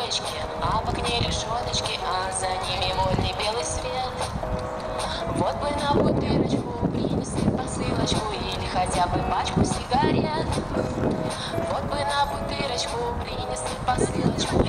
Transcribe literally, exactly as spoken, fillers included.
троечки, а в окне решеточки, а за ними вольный белый свет. Вот бы на бутылочку принесли посылочку или хотя бы пачку сигарет. Вот бы на бутылочку принесли посылочку